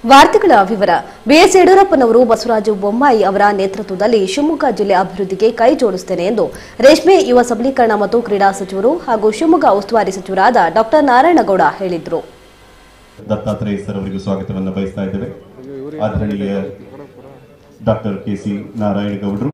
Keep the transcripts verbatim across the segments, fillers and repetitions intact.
ವಾರ್ತೆಗಳ ವಿವರ. ಬಿಎಸ್ ಯಡಿಯೂರಪ್ಪನವರು ಬಸವರಾಜ ಬೊಮ್ಮಾಯಿ ಅವರ ನೇತೃತ್ವದಲ್ಲಿ ಶಿವಮೊಗ್ಗ ಜಿಲ್ಲೆ ಅಭಿವೃದ್ಧಿಗೆ ಕೈ ಜೋಡಿಸುತ್ತೇನೆ ಎಂದು ರೇಷ್ಮೆ, ಯುವ ಸಬಲೀಕರಣ ಮತ್ತು ಕ್ರೀಡಾ ಸಚಿವರು ಹಾಗೂ ಶಿವಮೊಗ್ಗ ಉಸ್ತುವಾರಿ ಸಚಿವರಾದ ಡಾಕ್ಟರ್ ನಾರಾಯಣಗೌಡ ಹೇಳಿದರು. ದತ್ತಾತ್ರೇಯ ಸರ್ ಅವರಿಗೆ ಸ್ವಾಗತವನ್ನು ಬಯಸ್ತಾ ಇದ್ದೇವೆ. ಆದರಣೀಯ ಡಾಕ್ಟರ್ ಕೆಸಿ ನಾರಾಯಣಗೌಡರು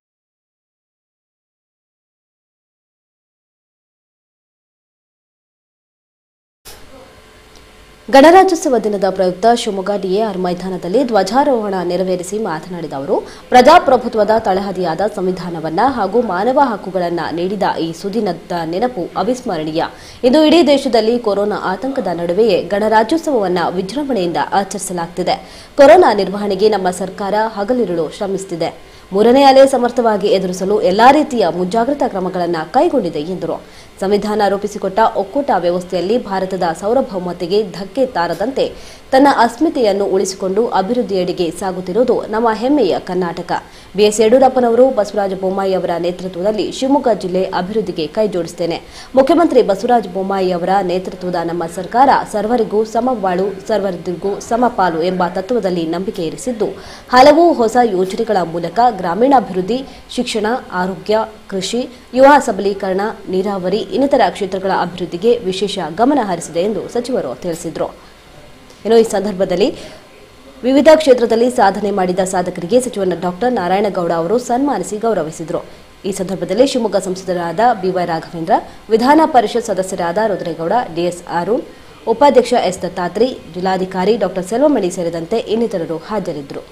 ಗಣರಾಜ್ಯೋತ್ಸವ ದಿನದ ಪ್ರಯುಕ್ತ ಶಿವಮೊಗ್ಗ ಎ.ಆರ್ ಮೈದಾನದಲ್ಲಿ ಧ್ವಜಾರೋಹಣ ನೆರವೇರಿಸಿ ಮಾತನಾಡಿದ ಅವರು, ಪ್ರಜಾಪ್ರಭುತ್ವದ ತಳಹದಿಯಾದ ಸಂವಿಧಾನವನ್ನ ಹಾಗೂ ಮಾನವ ಹಕ್ಕುಗಳನ್ನು ನೀಡಿದ ಈ ಸುದಿನದ ನೆನಪು ಅವಿಸ್ಮರಣೀಯ. ಇಂದು ಇಡೀ ದೇಶದಲ್ಲಿ ಕೊರೋನಾ ಆತಂಕದ ನಡುವೆಯೇ ಗಣರಾಜ್ಯೋತ್ಸವವನ್ನು ವಿಜೃಂಭಣೆಯಿಂದ ಆಚರಿಸಲಾಗುತ್ತಿದೆ. ಕೊರೋನಾ ನಿರ್ವಹಣೆಗೆ ನಮ್ಮ ಸರ್ಕಾರ ಹಗಲಿರುಳು ಶ್ರಮಿಸುತ್ತಿದೆ. ಮೂರನೇ ಅಲೆ ಸಮರ್ಥವಾಗಿ ಎದುರಿಸಲು ಎಲ್ಲಾ ರೀತಿಯ ಮುಂಜಾಗ್ರತಾ ಕ್ರಮಗಳನ್ನು ಕೈಗೊಂಡಿದೆ ಎಂದರು. ಸಂವಿಧಾನ ರೂಪಿಸಿಕೊಟ್ಟ ಒಕ್ಕೂಟ ವ್ಯವಸ್ಥೆಯಲ್ಲಿ ಭಾರತದ ಸಾರ್ವಭೌಮತೆಗೆ ಧಕ್ಕೆ ತಾರದಂತೆ ತನ್ನ ಅಸ್ಮಿತೆಯನ್ನು ಉಳಿಸಿಕೊಂಡು ಅಭಿವೃದ್ಧಿಯೆಡೆಗೆ ಸಾಗುತ್ತಿರುವುದು ನಮ್ಮ ಹೆಮ್ಮೆಯ ಕರ್ನಾಟಕ. ಬಿಎಸ್ ಯಡಿಯೂರಪ್ಪನವರು ಬಸವರಾಜ ಬೊಮ್ಮಾಯಿ ಅವರ ನೇತೃತ್ವದಲ್ಲಿ ಶಿವಮೊಗ್ಗ ಜಿಲ್ಲೆ ಅಭಿವೃದ್ಧಿಗೆ ಕೈ ಜೋಡಿಸುತ್ತೇನೆ. ಮುಖ್ಯಮಂತ್ರಿ ಬಸವರಾಜ ಬೊಮ್ಮಾಯಿ ಅವರ ನೇತೃತ್ವದ ನಮ್ಮ ಸರ್ಕಾರ ಸರ್ವರಿಗೂ ಸಮಬಾಳು, ಸರ್ವರಿಗೂ ಸಮಪಾಲು ಎಂಬ ತತ್ವದಲ್ಲಿ ನಂಬಿಕೆ ಇರಿಸಿದ್ದು, ಹಲವು ಹೊಸ ಯೋಜನೆಗಳ ಮೂಲಕ ಗ್ರಾಮೀಣಾಭಿವೃದ್ಧಿ, ಶಿಕ್ಷಣ, ಆರೋಗ್ಯ, ಕೃಷಿ, ಯುವ ಸಬಲೀಕರಣ, ನೀರಾವರಿ ಇನ್ನಿತರ ಕ್ಷೇತ್ರಗಳ ಅಭಿವೃದ್ಧಿಗೆ ವಿಶೇಷ ಗಮನ ಹರಿಸಿದೆ ಎಂದು ಸಚಿವರು ತಿಳಿಸಿದರು. ಇನ್ನು ಈ ಸಂದರ್ಭದಲ್ಲಿ ವಿವಿಧ ಕ್ಷೇತ್ರದಲ್ಲಿ ಸಾಧನೆ ಮಾಡಿದ ಸಾಧಕರಿಗೆ ಸಚಿವ ಡಾಕ್ಟರ್ ನಾರಾಯಣಗೌಡ ಅವರು ಸನ್ಮಾನಿಸಿ ಗೌರವಿಸಿದರು. ಈ ಸಂದರ್ಭದಲ್ಲಿ ಶಿವಮೊಗ್ಗ ಸಂಸದರಾದ ಬಿವೈ ರಾಘವೇಂದ್ರ, ವಿಧಾನ ಪರಿಷತ್ ಸದಸ್ಯರಾದ ರುದ್ರೇಗೌಡ, ಡಿಎಸ್ ಅರುಣ್, ಉಪಾಧ್ಯಕ್ಷ ಎಸ್ ದತ್ತಾತ್ರಿ, ಜಿಲ್ಲಾಧಿಕಾರಿ ಡಾಕ್ಟರ್ ಸೆಲ್ವಮಣಿ ಸೇರಿದಂತೆ ಇನ್ನಿತರರು ಹಾಜರಿದ್ದರು.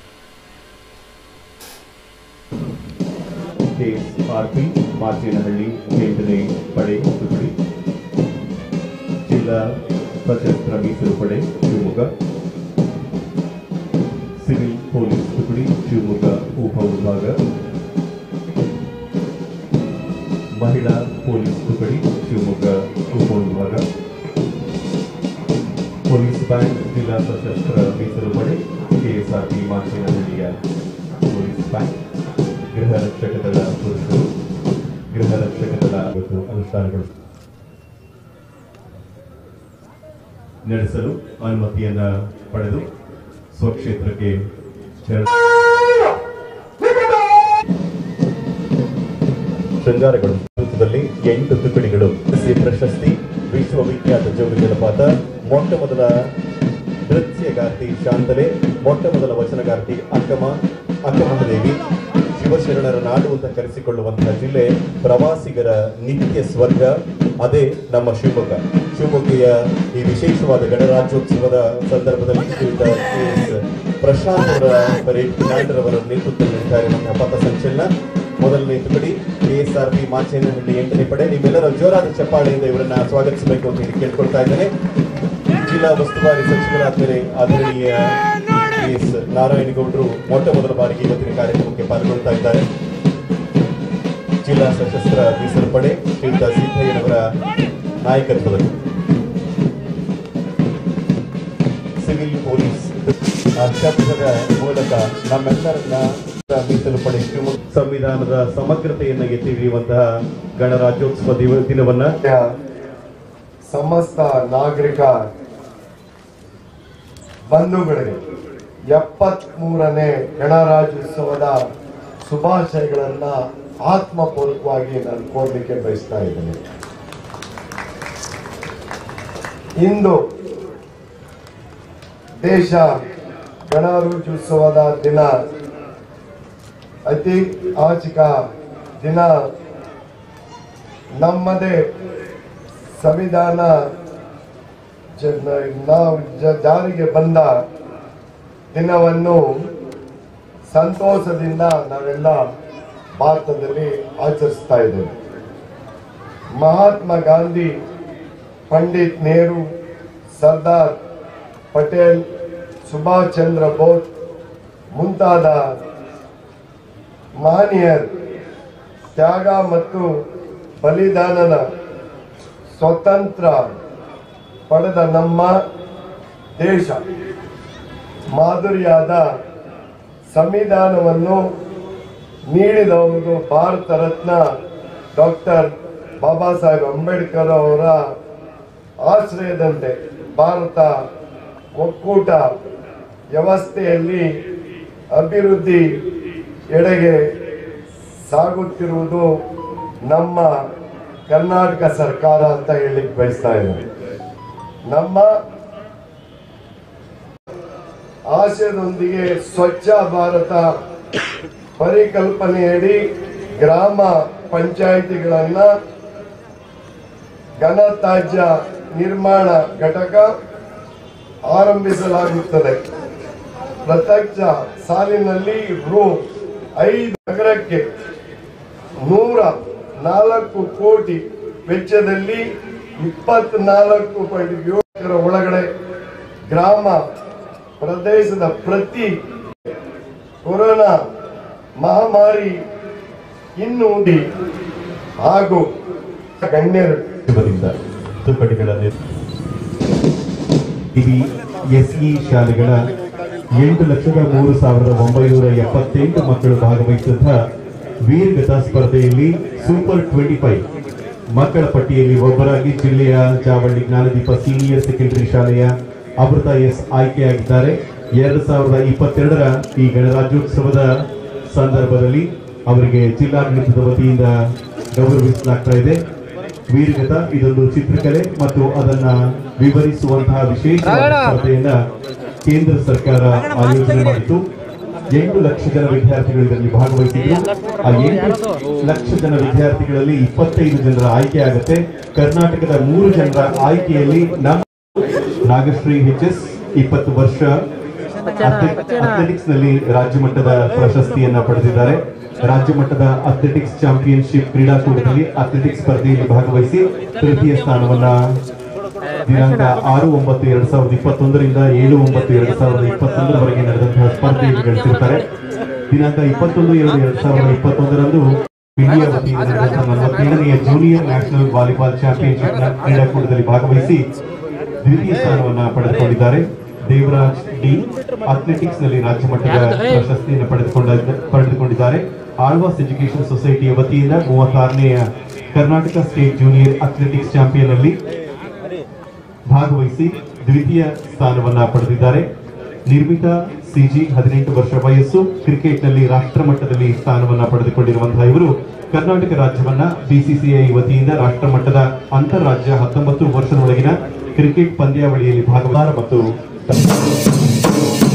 ಆರ್ಪಿ ಮಾಚೇನಹಳ್ಳಿ ಎಂಟನೇ ಪಡೆ ತುಕಡಿ, ಜಿಲ್ಲಾ ಸಶಸ್ತ್ರ ಮೀಸಲು ಪಡೆ ಶಿವಮೊಗ್ಗ, ಸಿವಿಲ್ ಪೊಲೀಸ್ ತುಕಡಿ ಶಿವಮೊಗ್ಗ ಉಪವಿಭಾಗ, ಮಹಿಳಾ ಪೊಲೀಸ್ ತುಕಡಿ ಶಿವಮೊಗ್ಗ ಉಪವಿಭಾಗ, ಪೊಲೀಸ್ ಬ್ಯಾಂಕ್ ಜಿಲ್ಲಾ ಸಶಸ್ತ್ರ ಮೀಸಲು ಪಡೆ ಕೆಎಸ್ಆರ್ಪಿ ಮಾಚೇನಹಳ್ಳಿಯ ಪೊಲೀಸ್ ಬ್ಯಾಂಕ್, ಗೃಹ ರಕ್ಷಕ ದಳ ಪುರುಷರು, ಗೃಹ ರಕ್ಷಕ ದಳ ಅನುಷ್ಠಾನಗಳು ನಡೆಸಲು ಅನುಮತಿಯನ್ನ ಪಡೆದು ಸ್ವಕ್ಷೇತ್ರಕ್ಕೆ ಶೃಂಗಾರಗಳು ನೇತೃತ್ವದಲ್ಲಿ ಎಂಟು ತುಕಡಿಗಳು ಪ್ರಶಸ್ತಿ, ವಿಶ್ವವಿಖ್ಯಾತ ಜೋಗ ಜಲಪಾತ, ಮೊಟ್ಟ ಮೊದಲ ನೃತ್ಯಗಾರ್ತಿ ಶಾಂತಲೆ, ಮೊಟ್ಟ ಮೊದಲ ವಚನಗಾರ್ತಿ ಅಕ್ಕಮ ಅಕ್ಕಮಹಾದೇವಿ, ಶಿವಶರಣರ ನಾಡು ಅಂತ ಕರೆಸಿಕೊಳ್ಳುವಂತಹ ಜಿಲ್ಲೆ, ಪ್ರವಾಸಿಗರ ನಿತ್ಯ ಸ್ವರ್ಗ ಅದೇ ನಮ್ಮ ಶಿವಮೊಗ್ಗ. ಶಿವಮೊಗ್ಗೆಯ ಈ ವಿಶೇಷವಾದ ಗಣರಾಜ್ಯೋತ್ಸವದ ಸಂದರ್ಭದಲ್ಲಿ ಪ್ರಶಾಂತ್ ಅವರ ಪರೇಡ್ ಕಮಾಂಡರ್ ಅವರ ನೇತೃತ್ವದಲ್ಲಿ ನಡೀತಾ ಇರುವಂತಹ ಪಥ ಸಂಚಲನ. ಮೊದಲನೇ ತುಕಡಿ ಕೆಎಸ್ಆರ್ಪಿ ಮಾಚೇನಹಳ್ಳಿ ಎಂಟನೇ ಪಡೆ. ನಿಮ್ಮೆಲ್ಲರ ಜೋರಾದ ಚಪ್ಪಾಳೆಯಿಂದ ಇವರನ್ನ ಸ್ವಾಗತಿಸಬೇಕು ಅಂತ ಹೇಳಿ ಕೇಳ್ಕೊಳ್ತಾ ಇದ್ದೇನೆ. ಜಿಲ್ಲಾ ಉಸ್ತುವಾರಿ ಸಚಿವರಾದ್ಮೇಲೆ ಆದರಣೀಯ ಎಸ್ ನಾರಾಯಣಗೌಡರು ಮೊಟ್ಟ ಮೊದಲ ಬಾರಿಗೆ ಇವತ್ತಿನ ಕಾರ್ಯಕ್ರಮಕ್ಕೆ ಪಾಲ್ಗೊಳ್ತಾ ಇದ್ದಾರೆ. ಜಿಲ್ಲಾ ಸಶಸ್ತ್ರ ಮೀಸಲು ಪಡೆ ಶ್ರೀಯುತ ಸಿದ್ದಯ್ಯನವರ ನಾಯಕತ್ವದಲ್ಲಿ ಸಿವಿಲ್ ಪೊಲೀಸ್ ಶಬ್ದದ ಮೂಲಕ ನಮ್ಮೆಲ್ಲರನ್ನ ಮೀಸಲು ಪಡೆ ಶಿವಮೊಗ್ಗ ಸಂವಿಧಾನದ ಸಮಗ್ರತೆಯನ್ನ ಎತ್ತಿ ಹಿಡಿಯುವಂತಹ ಗಣರಾಜ್ಯೋತ್ಸವ ದಿನವನ್ನ ಸಮಸ್ತ ನಾಗರಿಕ ಬಂಧುಗಳಿಗೆ ಎಪ್ಪತ್ತ್ ಮೂರನೇ ಗಣರಾಜ್ಯೋತ್ಸವದ ಶುಭಾಶಯಗಳನ್ನ ಆತ್ಮಪೂರ್ವಕವಾಗಿ ನಾನು ಕೋರ್ಲಿಕ್ಕೆ ಬಯಸ್ತಾ ಇದ್ದೇನೆ. ಇಂದು ದೇಶ ಗಣರಾಜ್ಯೋತ್ಸವದ ದಿನ, ಐತಿಹಾಸಿಕ ದಿನ. ನಮ್ಮದೇ ಸಂವಿಧಾನ ಜಾರಿಗೆ ಬಂದ ದಿನವನ್ನು ಸಂತೋಷದಿಂದ ನಾವೆಲ್ಲ ಭಾರತದಲ್ಲಿ ಆಚರಿಸ್ತಾ ಇದ್ದೇವೆ. ಮಹಾತ್ಮ ಗಾಂಧಿ, ಪಂಡಿತ್ ನೆಹರು, ಸರ್ದಾರ್ ಪಟೇಲ್, ಸುಭಾಷ್ ಚಂದ್ರ ಬೋಸ್ ಮುಂತಾದ ಮಹನೀಯರ ತ್ಯಾಗ ಮತ್ತು ಬಲಿದಾನದ ಸ್ವತಂತ್ರ ಪಡೆದ ನಮ್ಮ ದೇಶ ಮಾದರಿಯಾದ ಸಂವಿಧಾನವನ್ನು ನೀಡಿದವರು ಭಾರತ ರತ್ನ ಡಾಕ್ಟರ್ ಬಾಬಾ ಸಾಹೇಬ್ ಅಂಬೇಡ್ಕರ್ ಅವರ ಆಶ್ರಯದಂತೆ ಭಾರತ ಒಕ್ಕೂಟ ವ್ಯವಸ್ಥೆಯಲ್ಲಿ ಅಭಿವೃದ್ಧಿ ಎಡೆಗೆ ಸಾಗುತ್ತಿರುವುದು ನಮ್ಮ ಕರ್ನಾಟಕ ಸರ್ಕಾರ ಅಂತ ಹೇಳಿಕ್ ಬಯಸ್ತಾ ಇದ್ದಾರೆ. ನಮ್ಮ ಆಶಯದೊಂದಿಗೆ ಸ್ವಚ್ಛ ಭಾರತ ಪರಿಕಲ್ಪನೆಯಡಿ ಗ್ರಾಮ ಪಂಚಾಯಿತಿಗಳನ್ನ ಘನತ್ಯಾಜ್ಯ ನಿರ್ಮಾಣ ಘಟಕ ಆರಂಭಿಸಲಾಗುತ್ತದೆ. ಪ್ರತ್ಯಕ್ಷ ಸಾಲಿನಲ್ಲಿ ರು ಐದು ನಗರಕ್ಕೆ ನೂರ ನಾಲ್ಕು ಕೋಟಿ ವೆಚ್ಚದಲ್ಲಿ ಇಪ್ಪತ್ನಾಲ್ಕು ಪಾಯಿಂಟ್ ಏಳರ ಒಳಗಡೆ ಗ್ರಾಮ ಪ್ರದೇಶದ ಪ್ರತಿ ಕೊರೋನಾ ಮಹಾಮಾರಿ ಇನ್ನು ಹಾಗೂ ಗಣ್ಯರು ತುಕಡಿಗಳಲ್ಲಿ ಎಸ್ಇ ಶಾಲೆಗಳ ಎಂಟು ಲಕ್ಷದ ಮೂರು ಸಾವಿರದ ಒಂಬೈನೂರ ಎಪ್ಪತ್ತೆಂಟು ಮಕ್ಕಳು ಭಾಗವಹಿಸಿದ ವೀರಗತಾ ಸ್ಪರ್ಧೆಯಲ್ಲಿ ಸೂಪರ್ ಟ್ವೆಂಟಿ ಫೈವ್ ಮಕ್ಕಳ ಪಟ್ಟಿಯಲ್ಲಿ ಒಬ್ಬರಾಗಿ ಜಿಲ್ಲೆಯ ಜಾವಳ್ಳಿ ಜ್ಞಾನದೀಪ ಸೀನಿಯರ್ ಸೆಕೆಂಡರಿ ಶಾಲೆಯ ಅಮೃತ ಎಸ್ ಆಯ್ಕೆಯಾಗಿದ್ದಾರೆ. ಎರಡು ಸಾವಿರದ ಇಪ್ಪತ್ತೆರಡರ ಈ ಗಣರಾಜ್ಯೋತ್ಸವದ ಸಂದರ್ಭದಲ್ಲಿ ಅವರಿಗೆ ಜಿಲ್ಲಾಡಳಿತದ ವತಿಯಿಂದ ಗೌರವಿಸಲಾಗ್ತಾ ಇದೆ. ವೀರಗತ ಇದೊಂದು ಚಿತ್ರಕಲೆ ಮತ್ತು ಅದನ್ನ ವಿವರಿಸುವಂತಹ ವಿಶೇಷ ಸ್ಪರ್ಧೆಯನ್ನ ಕೇಂದ್ರ ಸರ್ಕಾರ ಆಯೋಜನೆ ಮಾಡಿತು. ಎಂಟು ಲಕ್ಷ ಜನ ವಿದ್ಯಾರ್ಥಿಗಳು ಇದರಲ್ಲಿ ಭಾಗವಹಿಸಿದ್ರು. ಆ ಎಂಟು ಲಕ್ಷ ಜನ ವಿದ್ಯಾರ್ಥಿಗಳಲ್ಲಿ ಇಪ್ಪತ್ತೈದು ಜನರ ಆಯ್ಕೆ ಆಗುತ್ತೆ. ಕರ್ನಾಟಕದ ಮೂರು ಜನರ ಆಯ್ಕೆಯಲ್ಲಿ ನಮ್ಮ ನಾಗಶ್ರೀ ಎಚ್ ಎಸ್ ಇಪ್ಪತ್ತು ವರ್ಷ ಅಥ್ಲೆಟಿಕ್ಸ್ ನಲ್ಲಿ ರಾಜ್ಯ ಮಟ್ಟದ ಪ್ರಶಸ್ತಿಯನ್ನ ಪಡೆದಿದ್ದಾರೆ. ರಾಜ್ಯ ಮಟ್ಟದ ಅಥ್ಲೆಟಿಕ್ಸ್ ಚಾಂಪಿಯನ್ಶಿಪ್ ಕ್ರೀಡಾಕೂಟದಲ್ಲಿ ಅಥ್ಲೆಟಿಕ್ಸ್ ಸ್ಪರ್ಧೆಯಲ್ಲಿ ಭಾಗವಹಿಸಿ ತೃತೀಯ ಸ್ಥಾನವನ್ನ ದಿನಾಂಕ ಆರು ಒಂಬತ್ತು ಎರಡ್ ಸಾವಿರದ ಇಪ್ಪತ್ತೊಂದರಿಂದ ಏಳು ಒಂಬತ್ತು ಎರಡ್ ಸಾವಿರದ ಇಪ್ಪತ್ತೊಂದರವರೆಗೆ ನಡೆದಂತಹ ಸ್ಪರ್ಧೆಯಲ್ಲಿ ಗಳಿಸಿರುತ್ತಾರೆ. ದಿನಾಂಕ ಇಪ್ಪತ್ತೊಂದು ಎರಡು ಎರಡ್ ಸಾವಿರದ ಇಪ್ಪತ್ತೊಂದರಂದು ಇಂಡಿಯಾ ವತಿಯಿಂದ ನಡೆದಂತಹ ನಲವತ್ತೇಳನೆಯ ಜೂನಿಯರ್ ನ್ಯಾಷನಲ್ ವಾಲಿಬಾಲ್ ಚಾಂಪಿಯನ್ಶಿಪ್ ಕ್ರೀಡಾಕೂಟದಲ್ಲಿ ಭಾಗವಹಿಸಿ ದ್ವಿತೀಯ ಸ್ಥಾನವನ್ನ ಪಡೆದುಕೊಂಡಿದ್ದಾರೆ. ದೇವರಾಜ್ ಡಿ ಅಥ್ಲೆಟಿಕ್ಸ್ ನಲ್ಲಿ ರಾಜ್ಯ ಮಟ್ಟದ ಪ್ರಶಸ್ತಿಯನ್ನು ಪಡೆದುಕೊಂಡ ಪಡೆದುಕೊಂಡಿದ್ದಾರೆ. ಆಳ್ವಾಸ್ ಎಜುಕೇಶನ್ ಸೊಸೈಟಿಯ ವತಿಯಿಂದ ಮೂವತ್ತಾರನೆಯ Karnataka state junior athletics champion ಅಲ್ಲಿ ಭಾಗವಹಿಸಿ ದ್ವಿತೀಯ ಸ್ಥಾನವನ್ನ ಪಡೆದಿದ್ದಾರೆ. ನಿರ್ಮಿತಾ ಸಿಜಿ ಹದಿನೆಂಟು ವರ್ಷ ವಯಸ್ಸು ಕ್ರಿಕೆಟ್ ನಲ್ಲಿ ರಾಷ್ಟ್ರ ಮಟ್ಟದಲ್ಲಿ ಸ್ಥಾನವನ್ನ ಪಡೆದುಕೊಂಡಿರುವಂತಹ ಇವರು ಕರ್ನಾಟಕ ರಾಜ್ಯವನ್ನ ಬಿಸಿಸಿಐ ವತಿಯಿಂದ ರಾಷ್ಟ್ರ ಮಟ್ಟದ ಅಂತಾರಾಜ್ಯ ಹತ್ತೊಂಬತ್ತು ವರ್ಷದೊಳಗಿನ ಕ್ರಿಕೆಟ್ ಪಂದ್ಯಾವಳಿಯಲ್ಲಿ ಭಾಗವಹಿಸಿದ್ದಾರೆ ಮತ್ತು